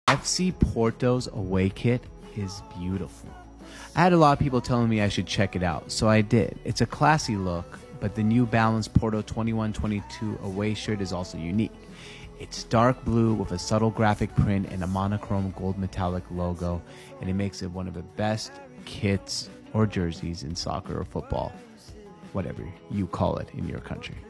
FC Porto's away kit is beautiful. I had a lot of people telling me I should check it out, so I did. It's a classy look, but the New Balance Porto 21-22 away shirt is also unique. It's dark blue with a subtle graphic print and a monochrome gold metallic logo, and it makes it one of the best kits or jerseys in soccer or football, whatever you call it in your country.